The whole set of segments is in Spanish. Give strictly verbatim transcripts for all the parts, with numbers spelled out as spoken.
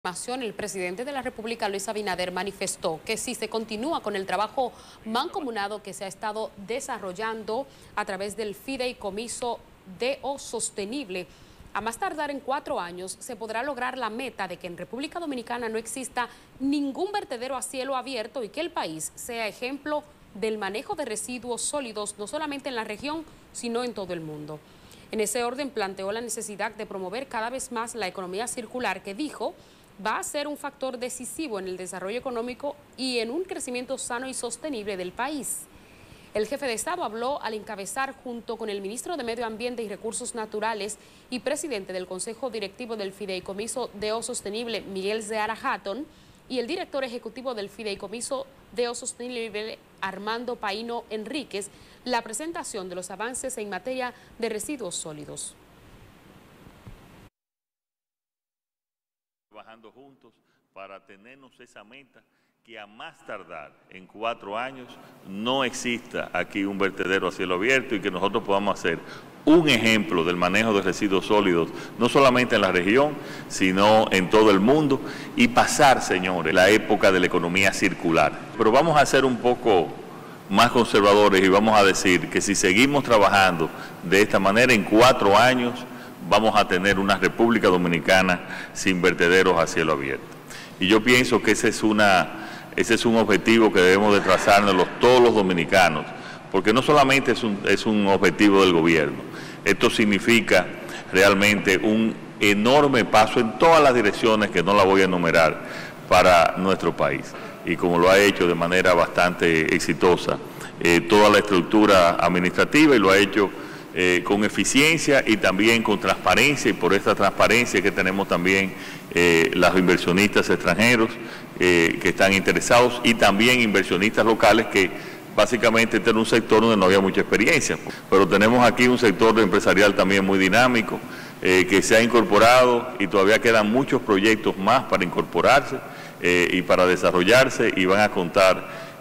El presidente de la República, Luis Abinader, manifestó que si se continúa con el trabajo mancomunado que se ha estado desarrollando a través del Fideicomiso de O Sostenible, a más tardar en cuatro años se podrá lograr la meta de que en República Dominicana no exista ningún vertedero a cielo abierto y que el país sea ejemplo del manejo de residuos sólidos, no solamente en la región, sino en todo el mundo. En ese orden planteó la necesidad de promover cada vez más la economía circular, que dijo va a ser un factor decisivo en el desarrollo económico y en un crecimiento sano y sostenible del país. El jefe de Estado habló al encabezar, junto con el ministro de Medio Ambiente y Recursos Naturales y presidente del Consejo Directivo del Fideicomiso de O Sostenible, Miguel Seara Hatton, y el director ejecutivo del Fideicomiso de O Sostenible, Armando Paino Enríquez, la presentación de los avances en materia de residuos sólidos. Trabajando juntos para tenernos esa meta que a más tardar en cuatro años no exista aquí un vertedero a cielo abierto y que nosotros podamos hacer un ejemplo del manejo de residuos sólidos, no solamente en la región, sino en todo el mundo, y pasar, señores, la época de la economía circular. Pero vamos a ser un poco más conservadores y vamos a decir que si seguimos trabajando de esta manera, en cuatro años vamos a tener una República Dominicana sin vertederos a cielo abierto. Y yo pienso que ese es, una, ese es un objetivo que debemos de trazárnoslo todos los dominicanos, porque no solamente es un, es un objetivo del gobierno, esto significa realmente un enorme paso en todas las direcciones que no la voy a enumerar para nuestro país. Y como lo ha hecho de manera bastante exitosa eh, toda la estructura administrativa, y lo ha hecho Eh, con eficiencia y también con transparencia, y por esta transparencia que tenemos también eh, los inversionistas extranjeros eh, que están interesados, y también inversionistas locales que básicamente este era un sector donde no había mucha experiencia, pero tenemos aquí un sector empresarial también muy dinámico eh, que se ha incorporado, y todavía quedan muchos proyectos más para incorporarse eh, y para desarrollarse, y van a contar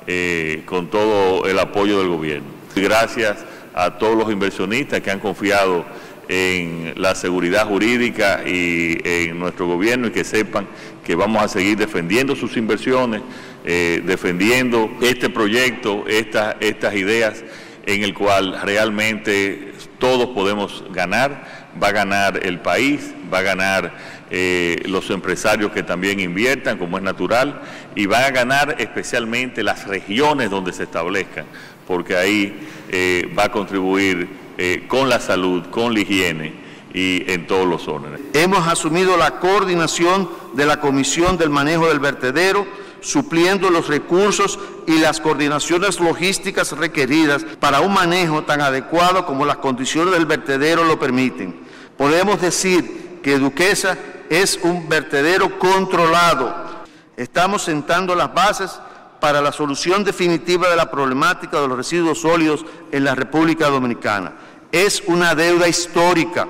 eh, con todo el apoyo del gobierno. Gracias a todos los inversionistas que han confiado en la seguridad jurídica y en nuestro gobierno, y que sepan que vamos a seguir defendiendo sus inversiones, eh, defendiendo este proyecto, esta, estas ideas en el cual realmente todos podemos ganar. Va a ganar el país, va a ganar eh, los empresarios que también inviertan, como es natural, y van a ganar especialmente las regiones donde se establezcan, porque ahí eh, va a contribuir eh, con la salud, con la higiene y en todos los órdenes. Hemos asumido la coordinación de la Comisión del Manejo del Vertedero, supliendo los recursos y las coordinaciones logísticas requeridas para un manejo tan adecuado como las condiciones del vertedero lo permiten. Podemos decir que Duquesa es un vertedero controlado. Estamos sentando las bases para la solución definitiva de la problemática de los residuos sólidos en la República Dominicana. Es una deuda histórica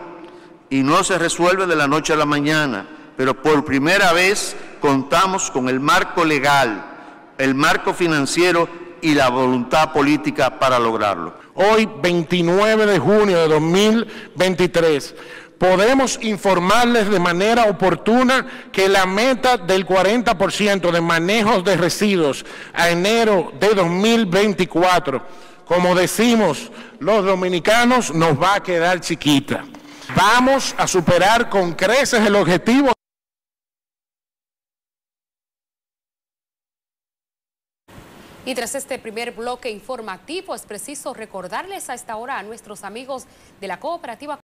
y no se resuelve de la noche a la mañana, pero por primera vez contamos con el marco legal, el marco financiero y la voluntad política para lograrlo. Hoy, veintinueve de junio de dos mil veintitrés, podemos informarles de manera oportuna que la meta del cuarenta por ciento de manejos de residuos a enero de dos mil veinticuatro, como decimos los dominicanos, nos va a quedar chiquita. Vamos a superar con creces el objetivo. Y tras este primer bloque informativo, es preciso recordarles a esta hora a nuestros amigos de la cooperativa